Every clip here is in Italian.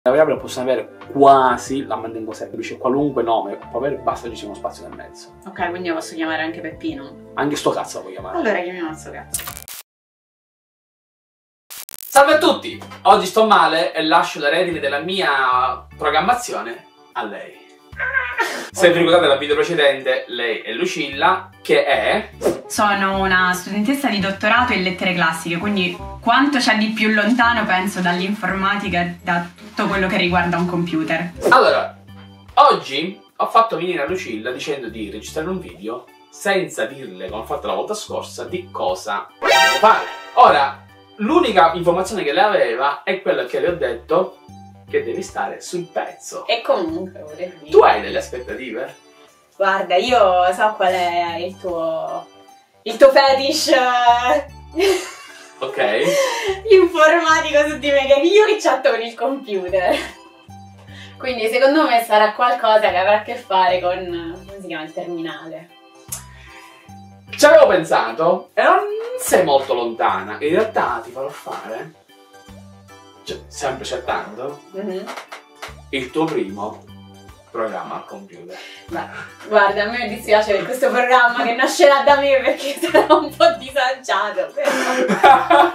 La variabile la possono avere quasi, la mantengo semplice, qualunque nome può avere, basta che ci sia uno spazio nel mezzo. Ok, quindi lo posso chiamare anche Peppino. Anche sto cazzo lo puoi chiamare. Allora chiamiamo sto cazzo. Salve a tutti! Oggi sto male e lascio le redini della mia programmazione a lei. Se vi ricordate dal video precedente, lei è Lucilla, che è... Sono una studentessa di dottorato in lettere classiche, quindi quanto c'è di più lontano penso dall'informatica e da tutto quello che riguarda un computer. Allora, oggi ho fatto venire a Lucilla dicendo di registrare un video senza dirle, come ho fatto la volta scorsa, di cosa devo fare. Ora, l'unica informazione che lei aveva è quella che le ho detto che devi stare sul pezzo. E comunque, vorrei dire... Tu hai delle aspettative? Guarda, io so qual è il tuo fetish Ok. informatico su di me, che io che chatto con il computer. Quindi secondo me sarà qualcosa che avrà a che fare con, come si chiama, il terminale. Ci avevo pensato e non sei molto lontana. In realtà ti farò fare, cioè, sempre chattando, il tuo primo programma al computer. Beh, guarda, a me mi dispiace per questo programma che nascerà da me perché sarà un po' disagiato. Però.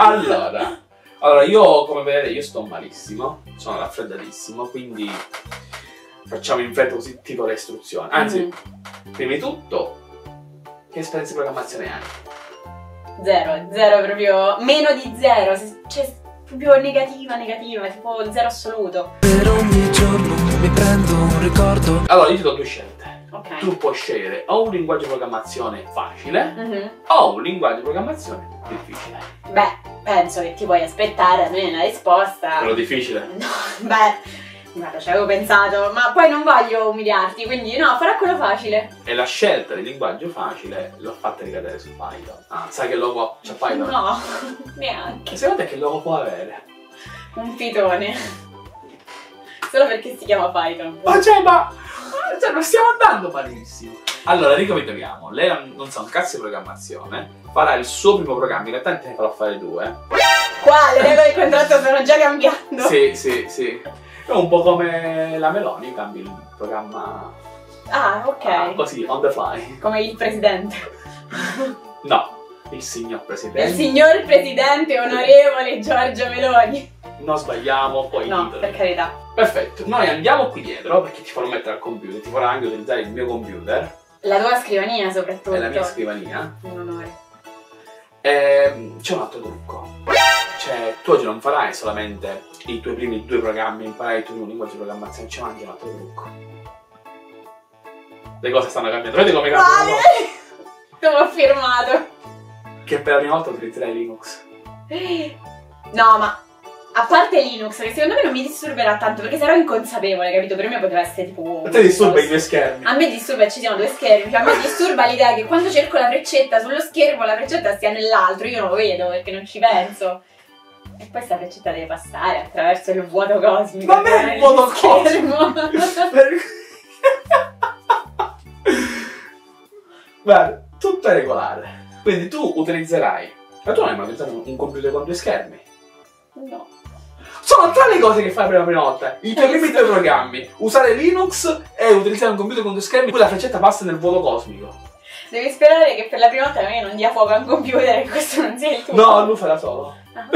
Allora, io come vedete io sto malissimo, sono raffreddatissimo, quindi facciamo in fretta così tipo le istruzioni. Anzi, prima di tutto, che esperienza di programmazione hai? Zero proprio, meno di zero, cioè proprio negativa, tipo zero assoluto. Per ogni giorno mi prendo un ricordo. Allora, io ti do due scelte. Ok. Tu puoi scegliere o un linguaggio di programmazione facile o un linguaggio di programmazione difficile. Beh, penso che ti puoi aspettare da me una risposta. Quello difficile? No, beh, guarda, ci avevo pensato, ma poi non voglio umiliarti, quindi no, farò quello facile. E la scelta del linguaggio facile l'ho fatta ricadere su Python. Ah, sai che logo c'è Python? No, neanche. E secondo te che logo può avere? Un pitone. Solo perché si chiama Python. Ma cioè, non stiamo andando malissimo. Allora, ricapitoliamo. Lei non sa un cazzo di programmazione, farà il suo primo programma, in realtà te ne farò fare due. Qua le regole del contratto stanno già cambiando. Sì. È un po' come la Meloni, cambi il programma. Ah, ok. Così, on the fly. Come il presidente. No, il signor presidente. Il signor presidente onorevole Giorgia Meloni. Non sbagliamo, poi No, titoli. per carità. Perfetto, noi andiamo qui dietro perché ti farò mettere al computer, ti farò anche utilizzare il mio computer La tua scrivania soprattutto. e la mia scrivania. Un onore. C'è un altro trucco. Cioè, tu oggi non farai solamente i tuoi primi due programmi, imparai il tuo primo linguaggio di programmazione, c'è anche un altro trucco. Le cose stanno cambiando, vedete come cambiano? Come ho firmato. Che per la prima volta utilizzerai Linux. No, ma a parte Linux, che secondo me non mi disturberà tanto perché sarò inconsapevole, capito? Per me poteva essere tipo... A te disturba i due schermi? A me disturba che ci siano due schermi, cioè a me disturba l'idea che quando cerco la freccetta sullo schermo la freccetta stia nell'altro, io non lo vedo perché non ci penso. E poi sta freccetta deve passare attraverso il vuoto cosmico. Ma non è il vuoto cosmico! Guarda, tutto è regolare. Quindi tu utilizzerai... Ma tu non hai mai utilizzato un computer con due schermi? No. Sono tre le cose che fai per la prima volta. I tuoi primi due programmi. Usare Linux e utilizzare un computer con due schermi. Poi la freccetta passa nel vuoto cosmico. Devi sperare che per la prima volta io non dia fuoco a un computer e questo non sia il tuo. No, lui farà solo.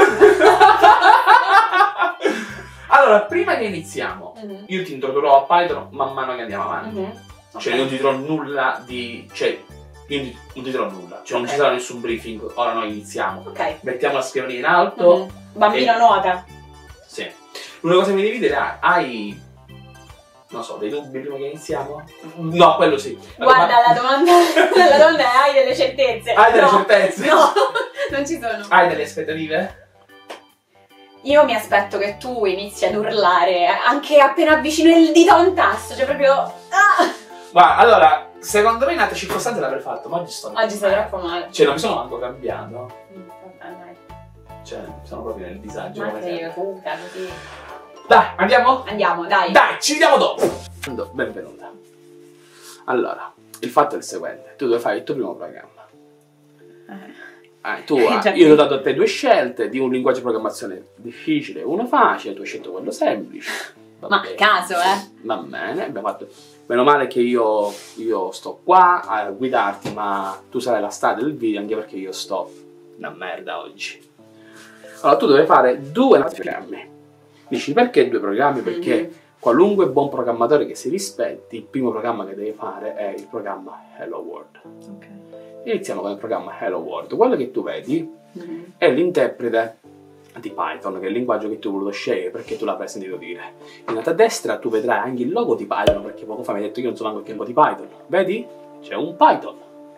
Allora, prima che iniziamo, io ti introdurrò a Python man mano che andiamo avanti. Cioè, non ti dirò nulla di... Cioè, io non ti dirò nulla. Cioè, non ci sarà nessun briefing. Ora noi iniziamo. Ok. Mettiamo la scrivania in alto. Bambino nuota. Sì. L'unica cosa che mi devi dire hai... Non so, dei dubbi prima che iniziamo? No, quello sì. Guarda, la domanda è: hai delle certezze? Hai delle certezze? No, non ci sono. Hai delle aspettative? Io mi aspetto che tu inizi ad urlare anche appena avvicino il dito a un tasto, cioè proprio... Ah! Ma allora, secondo me in altre circostanze l'avrei fatto, ma oggi sto... Oggi stai troppo male. Cioè, non mi sono manco cambiato. Vabbè, dai. Cioè, sono proprio nel disagio. Ma come che io, sempre. tu, così. Dai, andiamo? Andiamo, dai. Dai, ci vediamo dopo. Benvenuta. Allora, il fatto è il seguente. Tu devi fare il tuo primo programma. Già io ti ho dato a te due scelte di un linguaggio di programmazione difficile e uno facile, tu hai scelto quello semplice. Va Ma bene. a caso, Va bene, abbiamo fatto. Meno male che io sto qua a guidarti, ma tu sarai la star del video anche perché io sto una merda oggi. Allora, tu devi fare due programmi. Dici perché due programmi? Perché qualunque buon programmatore che si rispetti, il primo programma che devi fare è il programma Hello World. Ok. Iniziamo con il programma Hello World. Quello che tu vedi è l'interprete di Python, che è il linguaggio che tu hai voluto scegliere perché tu l'avrai sentito dire. In alto a destra tu vedrai anche il logo di Python, perché poco fa mi hai detto che io non sono anche il tempo di Python. Vedi? C'è un Python.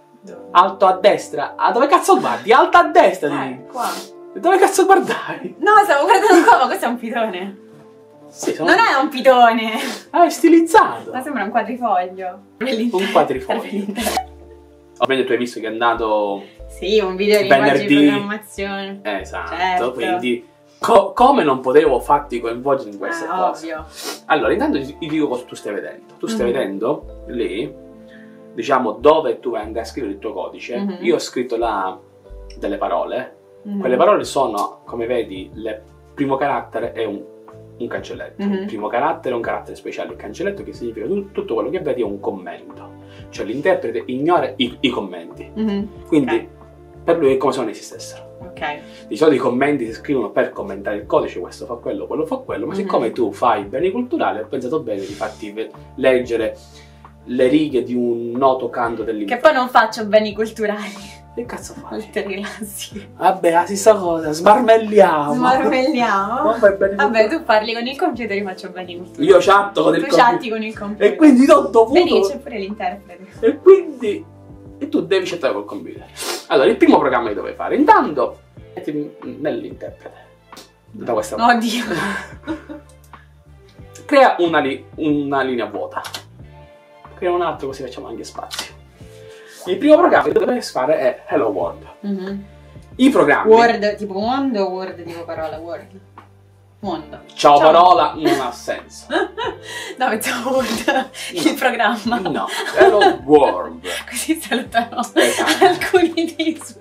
Alto a destra. Ah, dove cazzo guardi? Alto a destra. Qua. Dove cazzo guardai? No, stavo guardando qua, ma questo è un pitone. Sì, Non è un pitone. Ah, è stilizzato. Ma sembra un quadrifoglio. Un quadrifoglio. Ovviamente tu hai visto che è andato Sì, un video di linguaggi venerdì. di programmazione. Esatto, Certo. quindi come non potevo farti coinvolgere in queste cose? Ovvio. Allora, intanto ti dico cosa tu stai vedendo. Tu stai vedendo lì, diciamo, dove tu vai andare a scrivere il tuo codice. Io ho scritto là delle parole. Quelle parole sono, come vedi, il primo carattere è un cancelletto. Il primo carattere è un carattere speciale, il cancelletto, che significa tutto quello che vedi è un commento. Cioè l'interprete ignora i commenti. Quindi per lui è come se non esistessero. Ok. Di solito i commenti si scrivono per commentare il codice, questo fa quello fa quello, ma siccome tu fai beni culturali, ho pensato bene di farti leggere le righe di un noto canto Che dell'inferno. poi non faccio beni culturali. Che cazzo fai? Te rilassi. Vabbè, la stessa cosa, smarmelliamo. Smarmelliamo. Non fai beni Vabbè, culturali. tu parli con il computer, io faccio beni culturali. Io chatto con il Tu computer. chatti con il computer. E quindi ti ho dovuto. Vedi che c'è pure l'interprete. E quindi tu devi chattare col computer. Allora, il primo programma che dovevi fare, intanto metti nell'interprete da questa parte. Oddio. Crea una linea vuota. Crea un altro, così facciamo anche spazio. Il primo programma che dovevi fare è Hello World. I programmi. Word tipo mondo o Word tipo parola? Word. Mondo. Ciao parola non ha senso. No, mettiamo Word. Il programma. No, Hello World. Così salutano Esatto. alcuni di su.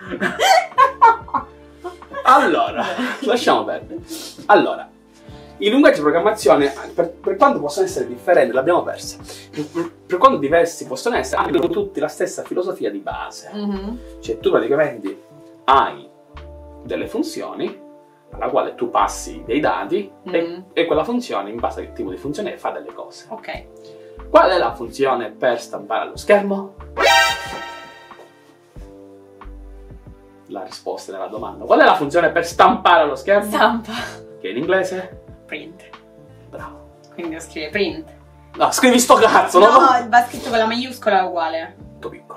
Allora, lasciamo perdere. Allora, i linguaggi di programmazione, per quanto possono essere differenti, l'abbiamo persa. Per quanto diversi possono essere, hanno tutti la stessa filosofia di base. Cioè, tu praticamente hai delle funzioni alla quale tu passi dei dati e quella funzione, in base al tipo di funzione, fa delle cose. Ok. Qual è la funzione per stampare allo schermo? La risposta della domanda. Qual è la funzione per stampare allo schermo? Stampa. Che in inglese? Print. Bravo. Quindi devo scrivere print. No, scrivi sto cazzo, No, no? va scritto con la maiuscola è uguale. Molto piccolo.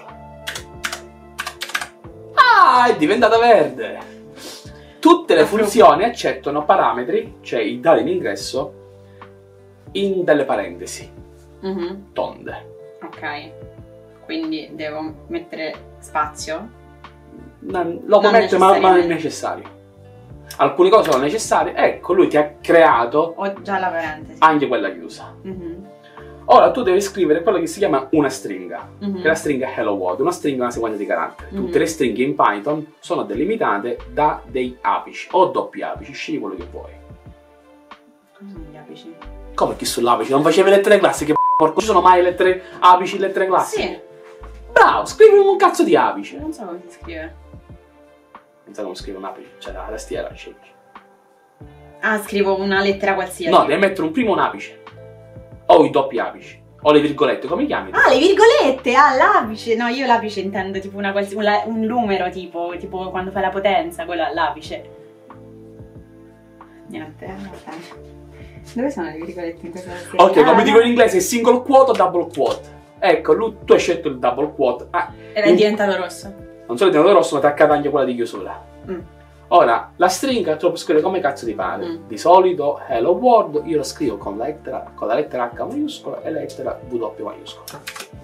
Ah, è diventata verde. Tutte le funzioni accettano parametri, cioè i dati in ingresso, in delle parentesi tonde. Ok. Quindi devo mettere spazio. Lo puoi mettere, ma non è necessario. Alcune cose sono necessarie. Ecco, lui ti ha creato Ho già la parentesi. anche quella chiusa. Ora tu devi scrivere quello che si chiama una stringa, che è la stringa Hello World. Una stringa è una sequenza di caratteri. Tutte le stringhe in Python sono delimitate da dei apici o doppi apici, scegli quello che vuoi. Cosa sono gli apici? Come chi sull'apice? Non facevi lettere classiche, porco? Ci sono mai lettere apici, lettere classiche? Sì. Bravo, scrivi un cazzo di apice. Non so come si scrive. Non so come scrive un apice, cioè la tastiera scegli. Ah, scrivo una lettera qualsiasi. No, devi mettere primo un apice. O i doppi apici. O le virgolette, come li chiami? Ah, le virgolette! Ah, l'apice! No, io l'apice intendo tipo un numero, tipo quando fai la potenza, quello è l'apice. Niente, vabbè. Dove sono le virgolette in questa serie? Ok, come dico in inglese, single quote o double quote. Ecco, tu hai scelto il double quote. Ed è diventato rosso. Non solo è diventato rosso, ma ti ha attaccato anche quella di chiusura. Ora, la stringa tu la puoi scrivere come cazzo ti pare. Di solito, Hello World, io lo scrivo con la lettera H maiuscola e la lettera W maiuscola.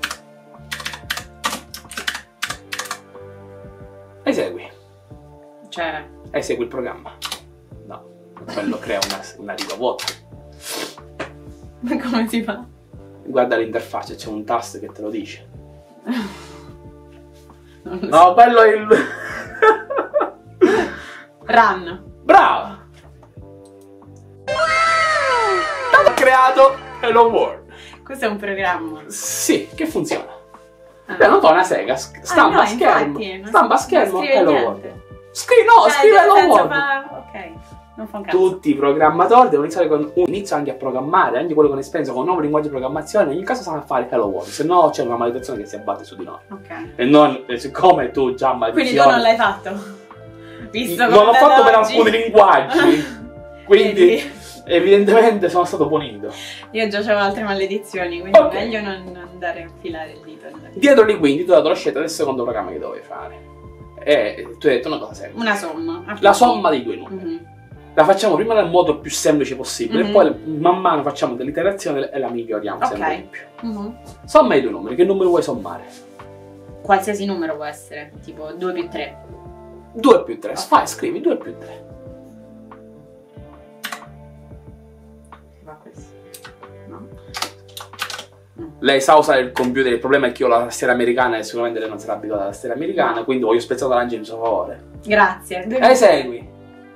Esegui. Cioè... Esegui il programma. No, quello crea una riga vuota. Come si fa? Guarda l'interfaccia, c'è un tasto che te lo dice. Non lo so. No, quello è il... Run. Brava! Ho creato Hello World. Questo è un programma. Sì, che funziona. Non fa una sega, stampa no, schermo, infatti, stampa schermo, non scrive Hello niente. World. Scrive Hello World. Ok, non fa un cazzo. Tutti i programmatori devono iniziare con un inizio anche a programmare, anche quello con esperienza, con un nuovo linguaggio di programmazione, in ogni caso sanno fare Hello World, se no c'è una maledizione che si abbatte su di noi. Ok. E non, siccome tu già maledizione... Quindi tu non l'hai fatto? Visto non l'ho fatto per oggi. alcuni linguaggi, quindi Vedi? evidentemente sono stato punito. Io già avevo altre maledizioni, quindi Ok. meglio non andare a infilare il dito. Dietro di quindi tu hai dato la scelta del secondo programma che dovevi fare. E tu hai detto una cosa semplice. Una somma. La somma dei due numeri. Mhm. La facciamo prima nel modo più semplice possibile, Mhm. e poi man mano facciamo delle iterazioni e la miglioriamo sempre Ok. di più. Mhm. Somma i due numeri, che numero vuoi sommare? Qualsiasi numero può essere, tipo 2 più 3. 2 più 3, fai, scrivi 2 più 3. Va questo. No? Lei sa usare il computer, il problema è che io ho la tastiera americana e sicuramente lei non sarà abituata alla tastiera americana, quindi voglio spezzare l'angelo in suo favore. Grazie. Esegui.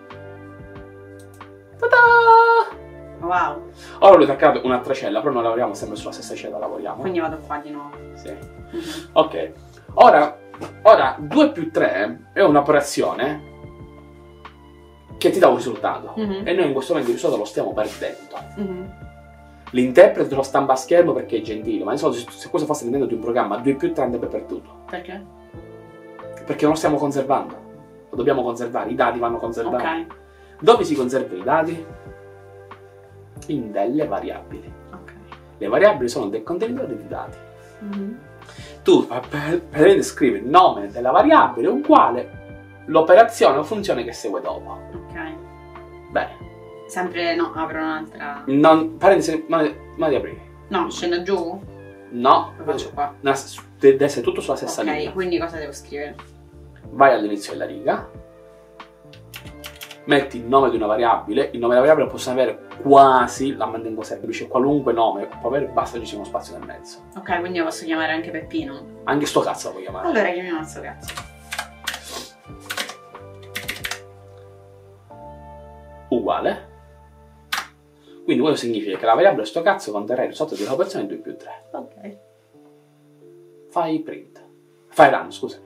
Ta-da! Wow. Ora lui ti ha creato un'altra cella, però non lavoriamo sempre sulla stessa cella, lavoriamo. Quindi vado qua di nuovo. Sì. Mhm. Ok. Ora 2 più 3 è un'operazione che ti dà un risultato. Mhm. E noi in questo momento il risultato lo stiamo perdendo. Mhm. L'interprete lo stampa a schermo perché è gentile, ma di solito se questo fosse all'interno di un programma 2 più 3 andrebbe perduto. Perché? Perché non lo stiamo conservando. Lo dobbiamo conservare, i dati vanno conservati. Ok. Dove si conservano i dati? In delle variabili. Ok. Le variabili sono dei contenitori di dati. Mhm. Tu praticamente scrivi il nome della variabile uguale l'operazione o funzione che segue dopo. Ok. Bene. Sempre no, apro un'altra. Non, parentesi, ma di aprire. No, scendo giù? No, Lo faccio qua. deve essere tutto sulla stessa Ok, riga. quindi cosa devo scrivere? Vai all'inizio della riga, metti il nome di una variabile. Il nome della variabile possono avere quasi, la mantengo semplice, qualunque nome può avere, basta che ci sia uno spazio nel mezzo. Ok, quindi lo posso chiamare anche Peppino. Anche sto cazzo lo puoi chiamare. Allora chiamiamo sto cazzo. Uguale. Quindi questo significa che la variabile sto cazzo conterrà il risultato di un'operazione 2 più 3. Ok. Fai print. Fai run, scusami.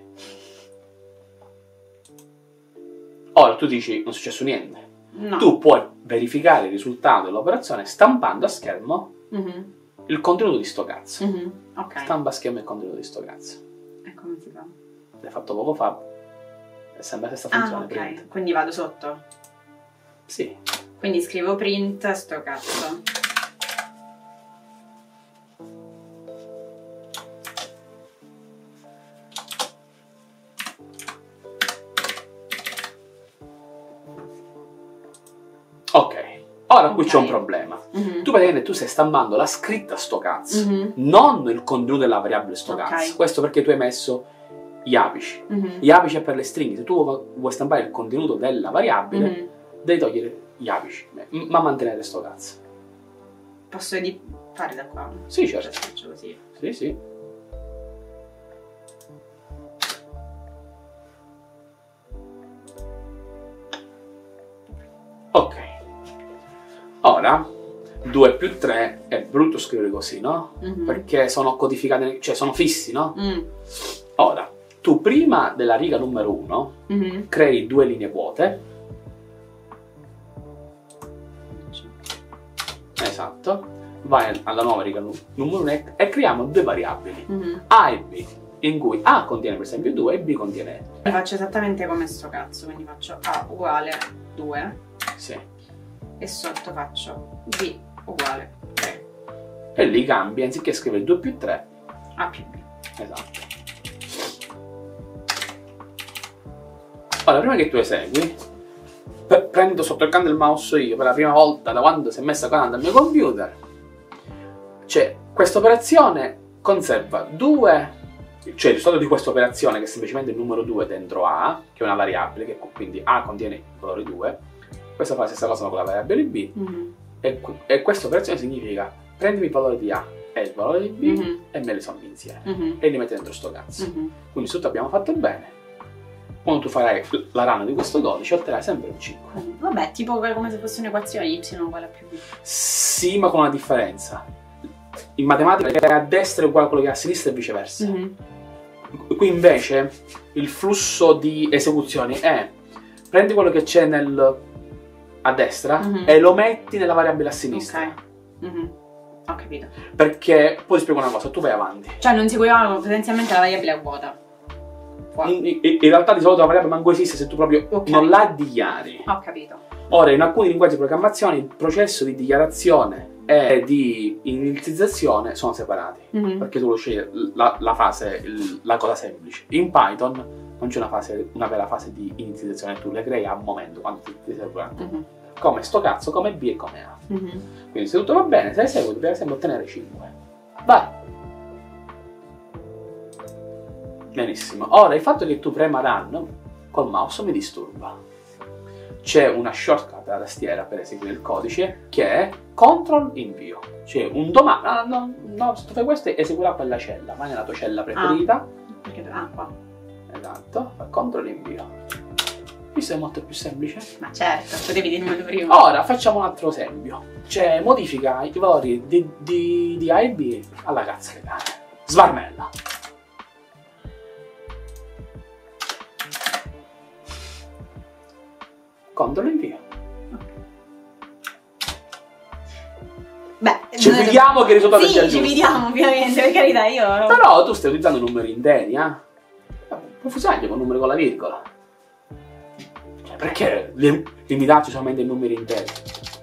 Ora tu dici non è successo niente. No. Tu puoi verificare il risultato dell'operazione stampando a schermo Mhm. il contenuto di sto cazzo. Mhm. Ok. Stampa a schermo il contenuto di sto cazzo. E come si fa? L'hai fatto poco fa. È sempre la stessa Ah, funzione. ok. Print. Quindi vado sotto. Sì. Quindi scrivo print sto cazzo. Ok. Ora qui Ok. c'è un problema. Mhm. Tu praticamente tu stai stampando la scritta sto cazzo, Mhm. non il contenuto della variabile sto Ok. cazzo. Questo perché tu hai messo gli apici. Mhm. Gli apici è per le stringhe. Se tu vuoi stampare il contenuto della variabile, Mhm. devi togliere gli apici, ma mantenere sto cazzo. Posso fare da qua? Sì, certo. Faccio così. Sì, sì. Ok. Ora 2 più 3 è brutto scrivere così, no? Mhm. Perché sono codificati, cioè sono fissi, no? Mm. Ora, tu prima della riga numero 1 Mhm. crei 2 linee vuote. Esatto. Vai alla nuova riga numero 1 e creiamo 2 variabili, Mhm. A e B, in cui A contiene per esempio 2 e B contiene Faccio esattamente come sto cazzo, quindi faccio A uguale 2 sì. e sotto faccio B uguale 3. E lì cambi, anziché scrivere 2 più 3, A più B. esatto. Ora, prima che tu esegui, prendo sottotoccando il mouse io per la prima volta da quando si è messa qua dal mio computer. Cioè, questa operazione conserva 2, cioè il risultato di questa operazione, che è semplicemente il numero 2 dentro A, che è una variabile, che quindi A contiene il valore 2. Questa fa la stessa cosa con la variabile B. Mhm. E questa operazione significa prendimi il valore di A e il valore di B Mhm. e me li sommi insieme. Mhm. E li metti dentro sto cazzo. Mhm. Quindi tutto abbiamo fatto bene. quando tu farai la run di questo codice otterrai sempre un 5. Vabbè, tipo come se fosse un'equazione, y uguale a più b. Sì, ma con una differenza. In matematica che è a destra è uguale a quello che è a sinistra e viceversa. Qui invece il flusso di esecuzioni è: prendi quello che c'è a destra e lo metti nella variabile a sinistra. Ok. Ho capito. Perché poi ti spiego una cosa, tu vai avanti. Cioè non seguiamo potenzialmente la variabile a vuota. In realtà di solito la variabile manco esiste se tu proprio non la dichiari. Ho capito. Ora, in alcuni linguaggi di programmazione il processo di dichiarazione e di inizializzazione sono separati. Perché tu lo scegli la fase, la cosa semplice. In Python non c'è una vera fase di inizializzazione, tu le crei a momento quando ti stai programmando. Come sto cazzo, come B e come A. Quindi se tutto va bene, se esegui, devi sempre ottenere 5. Vai! Benissimo. Ora, il fatto che tu prema run col mouse mi disturba. C'è una shortcut alla tastiera per eseguire il codice che è CTRL invio. Cioè un domani, no, se tu fai questo eseguirà quella cella, vai nella tua cella preferita. Perché qua. Esatto, fa CTRL invio. Questo è molto più semplice. Ma certo, potevi dirmelo prima. Ora facciamo un altro esempio. Cioè modifica i valori di A e B alla cazzo che cane. Svarmella. CTRL invio. Beh, ci vediamo che il risultato sì, sia giusto. ci vediamo ovviamente, per carità, io. Però tu stai utilizzando numeri interi, puoi usare anche con numeri con la virgola. Cioè, perché limitarci solamente ai numeri interi?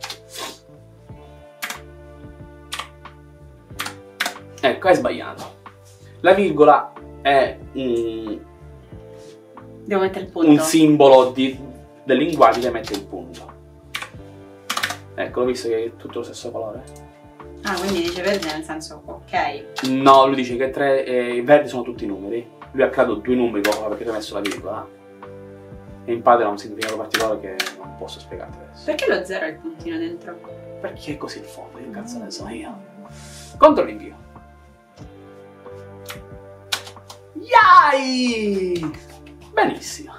Ecco, hai sbagliato. La virgola è devo mettere il punto. un simbolo del linguaggio che mette il punto. Ecco, l'ho visto che è tutto lo stesso colore. Ah, quindi dice verde nel senso, ok. No, lui dice che i verdi sono tutti numeri. Lui ha creato 2 numeri perché ti ha messo la virgola. E in Python ha un significato particolare che non posso spiegarti adesso. Perché lo 0 ha il puntino dentro? Perché è così il fondo, che cazzo ne so io. CTRL invio. Yay! Benissimo.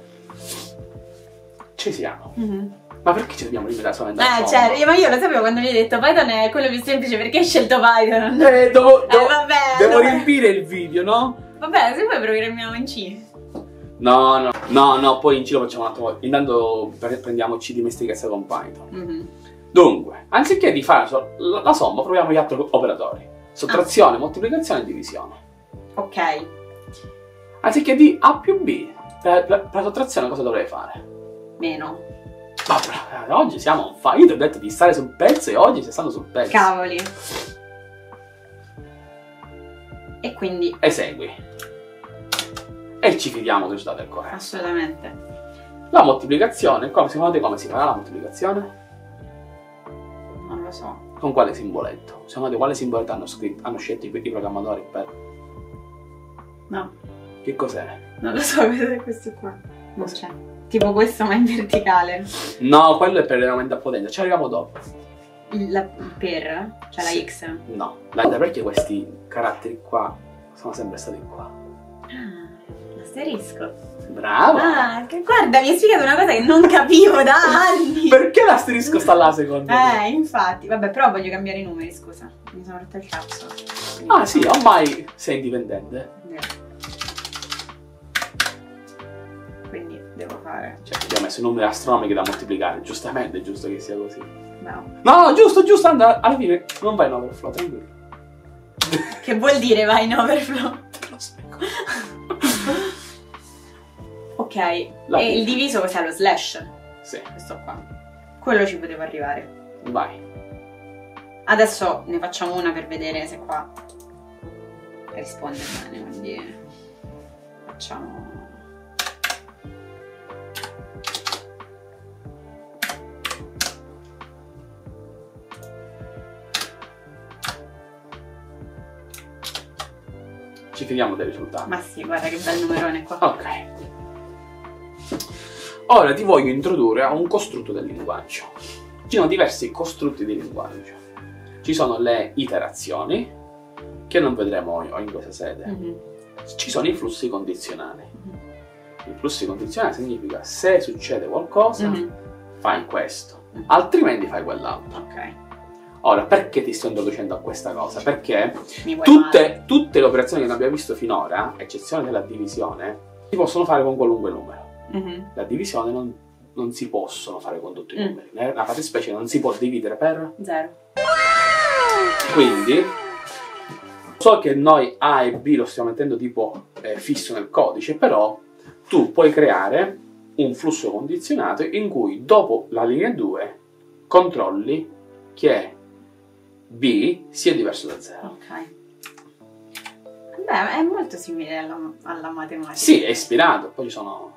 Ci siamo. Ma perché ci dobbiamo limitare solamente al fondo? Certo, ma io lo sapevo quando mi hai detto Python è quello più semplice, perché hai scelto Python? Devo allora. riempire il video, no? Vabbè, se poi programmiamo in C. No, poi in C lo facciamo un attimo. Intanto prendiamoci dimestichezza con Python. Dunque, anziché di fare la somma, proviamo gli altri operatori. Sottrazione, moltiplicazione e divisione. Ok. Anziché di A più B, per la sottrazione cosa dovrei fare? Meno. Ma oggi siamo on fire. Io ti ho detto di stare sul pezzo e oggi stai stando sul pezzo. Cavoli. E quindi esegui. E ci fidiamo del risultato del corretto. assolutamente. La moltiplicazione, secondo te come si farà la moltiplicazione? Non lo so. Con quale simboletto? Secondo te quale simboletto hanno scelto i programmatori per... No, Che cos'è? non lo so, cos'è questo qua. Non c'è. Tipo questo ma in verticale. No, quello è per l'aumento a potenza, ci arriviamo dopo. Il per? Cioè Sì. la X? No, perché questi caratteri qua sono sempre stati qua? Ah, l'asterisco. Bravo! Ah, guarda, mi hai spiegato una cosa che non capivo da anni. Perché l'asterisco sta là secondo te? Infatti. Vabbè, però voglio cambiare i numeri, scusa. Mi sono rotto il cazzo. Ah sì, ormai sei indipendente. Quindi devo fare. Cioè, abbiamo messo i numeri astronomici da moltiplicare, giustamente è giusto che sia così. No. No, giusto, anda, alla fine non vai in overflow, tranquillo. Che vuol dire vai in overflow? Te lo spiego. Ok. E il diviso cos'è? Lo slash? Sì, Questo qua. Quello ci potevo arrivare. vai. Adesso ne facciamo una per vedere se qua risponde bene, quindi facciamo. Ci fidiamo dei risultati. Ma sì, guarda che bel numerone qua. Ok. Ora ti voglio introdurre a un costrutto del linguaggio. Ci sono diversi costrutti di linguaggio. Ci sono le iterazioni, che non vedremo in questa sede. Ci sono i flussi condizionali. Il flusso condizionale significa se succede qualcosa, Mhm. fai questo, altrimenti fai quell'altro. Ok. Ora, perché ti sto introducendo a questa cosa? Perché Mi vuoi male. tutte le operazioni che noi abbiamo visto finora, a eccezione della divisione, si possono fare con qualunque numero. Mhm. La divisione non si possono fare con tutti i numeri. La fattispecie non si può dividere per... 0. Quindi, so che noi A e B lo stiamo mettendo tipo fisso nel codice, però tu puoi creare un flusso condizionato in cui dopo la linea 2 controlli che B sia diverso da 0. Ok. Beh, è molto simile alla matematica. Sì, è ispirato, poi ci sono...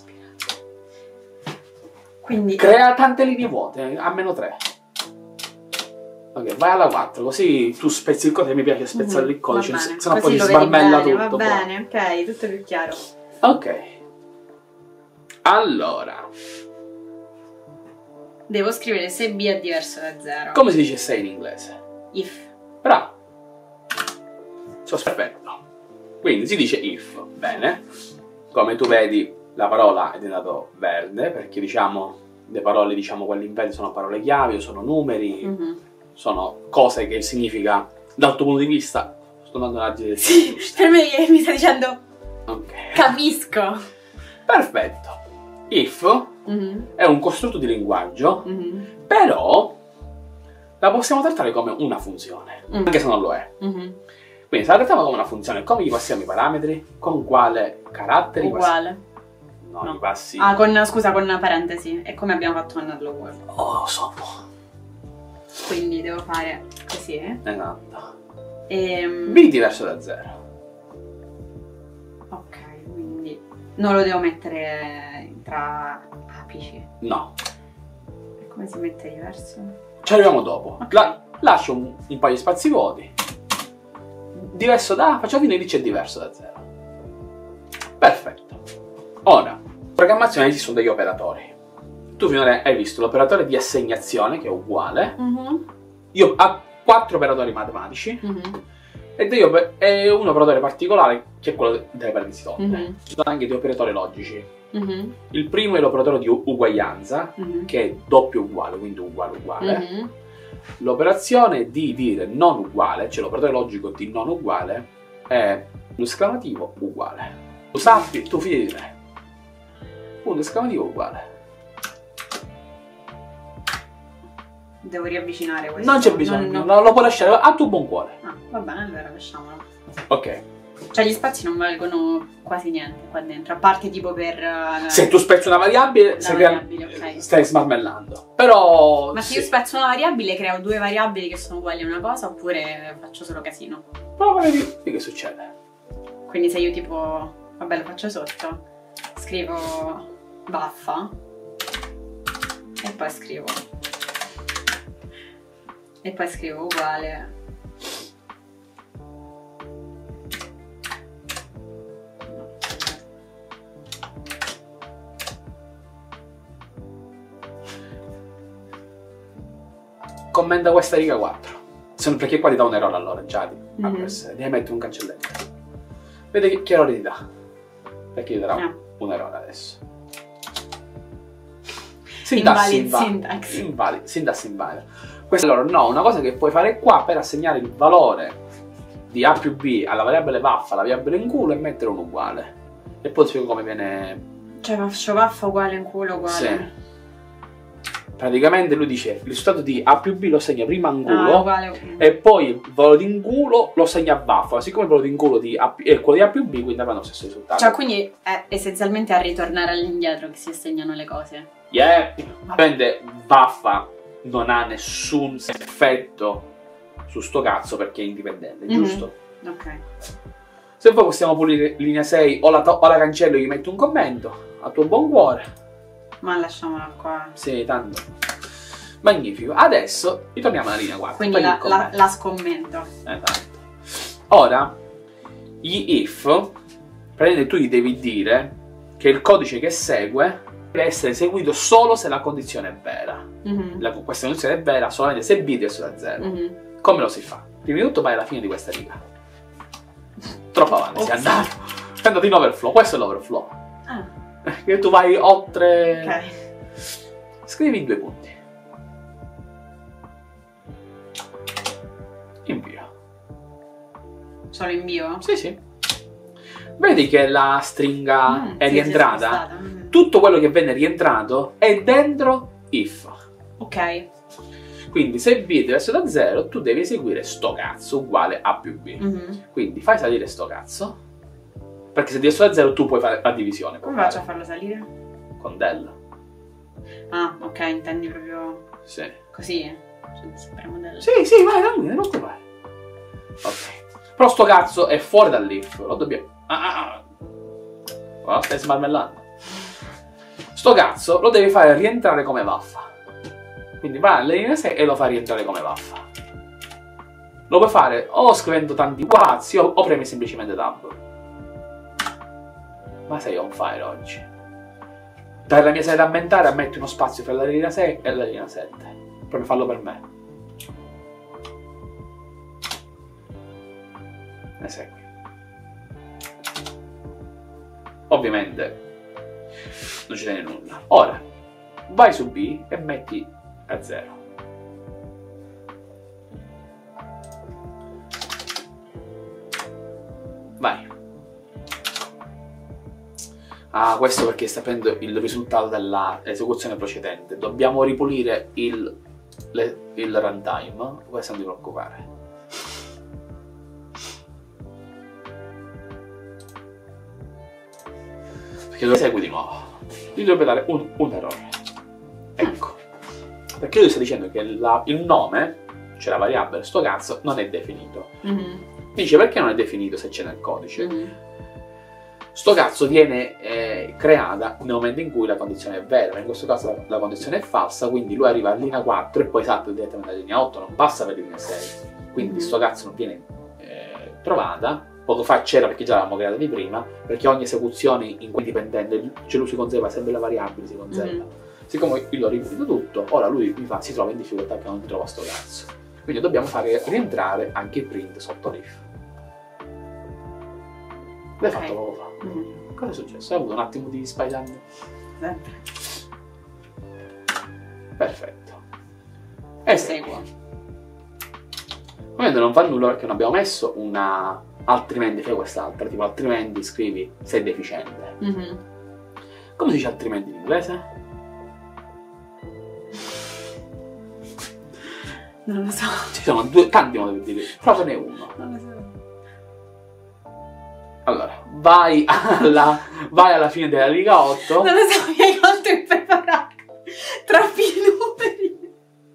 Quindi Crea tante linee vuote, a meno 3. Ok, vai alla 4, così tu spezzi il codice, mi piace spezzare il codice, va bene. sennò poi Così ti lo vedi smarmella bene, tutto. va bene, ok, tutto più chiaro. Ok. Allora, Devo scrivere se B è diverso da 0. come si dice 6 in inglese? If. Bravo. Sono perfetto. Quindi si dice if. Bene. Come tu vedi, la parola è diventato verde, perché diciamo, le parole, diciamo, quelle in verde sono parole chiave, o sono numeri, Mhm. sono cose che significa, dal tuo punto di vista, sto andando nella direzione Sì, giusta. per me mi sta dicendo Ok. capisco. Perfetto. If Mhm. è un costrutto di linguaggio, Mhm. però la possiamo trattare come una funzione, Mm. anche se non lo è. Mhm. Quindi se la trattiamo come una funzione, come gli passiamo i parametri? Con quale carattere? Uguale. No, No. gli passi... Ah, scusa, con una parentesi. È come abbiamo fatto con Hello World. Oh, so. Quindi devo fare così. Esatto. B diverso da 0. Ok, quindi non lo devo mettere tra apici. No. E come si mette diverso? Ci arriviamo dopo. Ok. Lascio un paio di spazi vuoti. Diverso da... Facciamo finire dice diverso da 0. Perfetto. Ora, in programmazione esistono degli operatori. Tu finora hai visto l'operatore di assegnazione, che è uguale. Io ho 4 operatori matematici. E un operatore particolare, che è quello delle parentesi dotte. Ci sono anche dei operatori logici. Il primo è l'operatore di uguaglianza, che è doppio uguale, quindi uguale. L'operazione di dire non uguale, cioè l'operatore logico di non uguale, è un esclamativo uguale. Lo sappi, tu fidi di me. Un esclamativo uguale. Devo riavvicinare questo. Non c'è bisogno, No. lo puoi lasciare a tuo buon cuore. Ah, va bene, allora lasciamolo. Ok. Cioè gli spazi non valgono quasi niente qua dentro, a parte tipo per... Se tu spezzi una variabile, La stai variabile, ok. stai smarmellando. Però... Ma se sì. io spezzo una variabile, creo 2 variabili che sono uguali a una cosa, oppure faccio solo casino? Però vedi che succede. Quindi se io tipo... Vabbè, lo faccio sotto. Scrivo baffa. E poi scrivo... E poi scrivo uguale. Commenta questa riga 4. Perché qua ti dà un errore allora, già. Mhm. Devi mettere un cancelletto. Vedi che errore ti dà. Perché ti darà No. un errore adesso. Invalid syntax. Syntax invalid. Questo allora no, una cosa che puoi fare qua per assegnare il valore di A più B alla variabile vaffa, alla variabile in culo, e mettere un uguale. E poi ti spiego come viene. Cioè faccio vaffa uguale in culo uguale. Sì. Praticamente lui dice il risultato di A più B lo segna prima in culo. Ah, uguale. E poi il valore di in culo lo segna a vaffa. Siccome il valore di in culo è quello di A più B, quindi avranno lo stesso risultato. Cioè quindi è essenzialmente a ritornare all'indietro che si assegnano le cose. Yeah. Ovviamente vaffa non ha nessun effetto su sto cazzo perché è indipendente, giusto? Ok. Se poi possiamo pulire linea 6 o la cancello e gli metto un commento, a tuo buon cuore. Ma lasciamola qua. Sì, tanto. Magnifico. Adesso ritorniamo alla linea 4. Quindi Togli il commento. la scommento. Esatto. Ora, gli if, praticamente tu gli devi dire che il codice che segue deve essere eseguito solo se la condizione è vera. Questa condizione è vera solamente se b è diverso da 0. Come lo si fa? Prima di tutto vai alla fine di questa riga. Troppo avanti, sei andato. È andato in overflow, questo è l'overflow. Ah. Che tu vai oltre... Ok. Scrivi 2 punti. Invio. Solo invio? Sì, sì. Vedi che la stringa è sì, rientrata? si è spostata. Tutto quello che venne rientrato è dentro if. Ok. Quindi se b è diverso da 0, tu devi eseguire sto cazzo uguale a più b. Quindi fai salire sto cazzo, perché se è diverso da 0 tu puoi fare la divisione. Come faccio a farlo salire? Con del. Ah, ok, intendi proprio Sì. così? Cioè, super modello. Sì, sì, vai, non ti preoccupare. Ok. Però sto cazzo è fuori dall'if, lo dobbiamo... Oh, stai smarmellando. Sto cazzo lo devi fare rientrare come vaffa. Quindi vai alla linea 6 e lo fai rientrare come vaffa. Lo puoi fare o scrivendo tanti quazi o premi semplicemente tab. Ma sei on fire oggi. Dai la mia serie da mentare, metti uno spazio tra la linea 6 e la linea 7. Proprio fallo per me. Esegui. Ovviamente non ci tiene nulla. Ora vai su B e metti a 0. Vai. Ah, questo perché sta prendendo il risultato dell'esecuzione precedente. Dobbiamo ripulire il runtime. Questo non ti preoccupare. Perché lo esegui di nuovo. Gli dovrebbe dare un errore. Ecco. Perché lui sta dicendo che il nome, cioè la variabile, sto cazzo, non è definito. Dice perché non è definito se c'è nel codice. Sto cazzo viene creata nel momento in cui la condizione è vera, ma in questo caso la condizione è falsa, quindi lui arriva a linea 4 e poi salta direttamente alla linea 8, non passa per linea 6. Quindi sto cazzo non viene trovata. Poco fa c'era perché già l'avevamo creata di prima, perché ogni esecuzione in cui dipendente, cioè lui si conserva sempre la variabile, si conserva. Siccome io l'ho ripulito tutto, ora lui si trova in difficoltà che non trova sto cazzo. Quindi dobbiamo fare rientrare anche il print sotto l'if. L'hai fatto poco fa. Cosa è successo? Hai avuto un attimo di spaiando? Sempre. Perfetto. E Seguo. Ovviamente non fa nulla perché non abbiamo messo una... altrimenti fai quest'altra, tipo altrimenti scrivi sei deficiente. Come si dice altrimenti in inglese? Non lo so. Ci sono tanti modi per dire, però ce n'è uno. Non lo so. Allora, vai alla fine della riga 8. Non lo so, mi hai molto impreparato. Troppi numeri.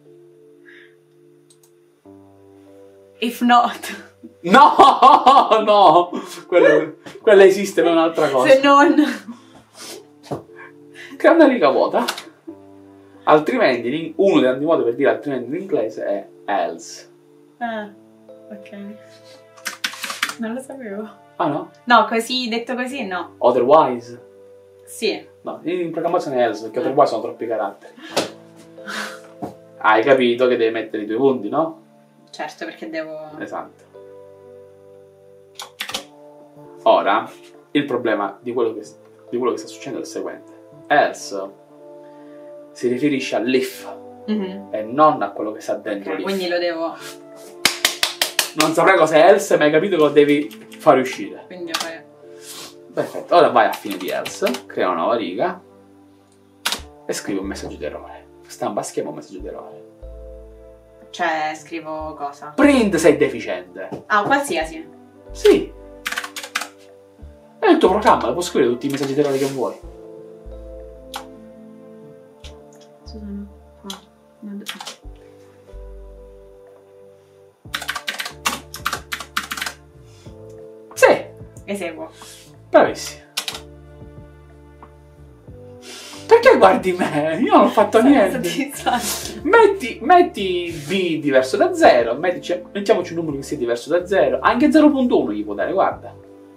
If not. No, no, quella esiste, ma è un'altra cosa. Se non. Crea una riga vuota. Altrimenti, uno dei tanti modi per dire altrimenti in inglese è else. Ah, ok. Non lo sapevo. Ah no? No, così, detto così, no. Otherwise? Sì. No, in programmazione è else, perché otherwise sono troppi caratteri. Hai capito che devi mettere i 2 punti, no? Certo, perché devo... Esatto. Ora, il problema di quello che sta succedendo è il seguente. Else si riferisce all'if e non a quello che sta dentro l'if. Quindi lo devo... Non saprai cos'è else, ma hai capito che lo devi fare uscire. Quindi fare... Perfetto, ora vai a fine di else, crea una nuova riga e scrivi un messaggio d'errore. Stampa a schema un messaggio d'errore. Cioè, scrivo cosa? Print sei deficiente. Ah, qualsiasi. Sì. È il tuo programma, puoi scrivere tutti i messaggi d'errore che vuoi. Sì. Eseguo. Bravissimo. Perché guardi me? Io non ho fatto niente. Metti B diverso da 0, mettiamoci un numero che sia diverso da 0, anche 0.1 gli può dare, guarda.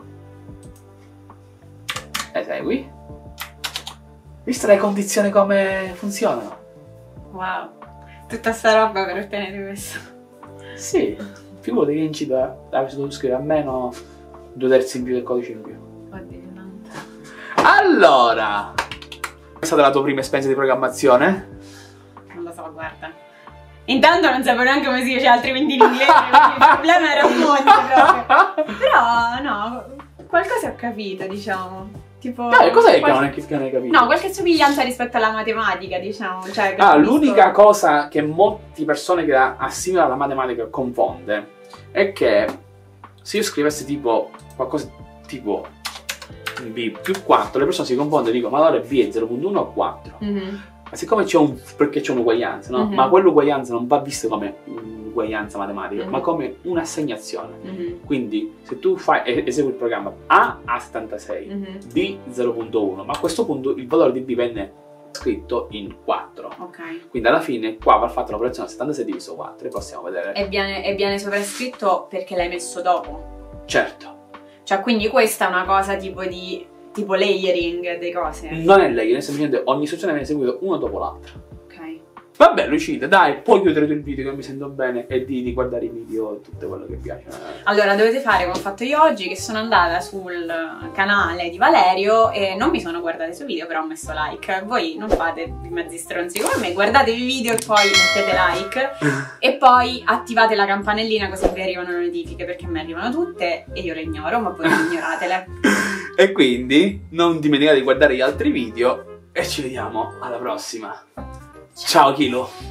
Esegui. Visto le condizioni come funzionano? Wow. Tutta sta roba per ottenere questo. Sì. Figurati che incida avresti dovuto scrivere almeno 2/3 in più del codice in più. Oddio, tanto. Allora, qual è stata la tua prima esperienza di programmazione? Non lo so, guarda. Intanto non sapevo neanche come si dice altrimenti in inglese, quindi il problema era un mondo proprio. Però, no, qualcosa ho capito, diciamo. Tipo... cos'è che non hai capito? No, qualche somiglianza rispetto alla matematica, diciamo. Cioè, l'unica cosa che molte persone che assimilano alla matematica confonde è che se io scrivessi tipo qualcosa tipo B più 4, le persone si confondono e dicono ma allora B è 0.1 o 4? Ma siccome c'è perché c'è un'uguaglianza, no? Ma quell'uguaglianza non va vista come un'uguaglianza matematica, ma come un'assegnazione. Quindi se tu esegui il programma A 76, B 0.1, ma a questo punto il valore di B venne scritto in 4. Quindi alla fine qua va fatta l'operazione 76 diviso 4 e possiamo vedere. E viene sovrascritto perché l'hai messo dopo. Certo. Cioè quindi questa è una cosa tipo layering delle cose. Non è layering, semplicemente ogni istruzione viene eseguita uno dopo l'altra. Ok. Vabbè Lucida, dai, puoi chiudere tu il video che mi sento bene e di guardare i video tutto quello che piace. Allora dovete fare come ho fatto io oggi, che sono andata sul canale di Valerio e non mi sono guardata i suoi video, però ho messo like. Voi non fate i mezzi stronzi come me, guardatevi i video e poi mettete like e poi attivate la campanellina così vi arrivano le notifiche, perché mi arrivano tutte e io le ignoro, ma voi non ignoratele. E quindi non dimenticate di guardare gli altri video e ci vediamo alla prossima. Ciao Kilo!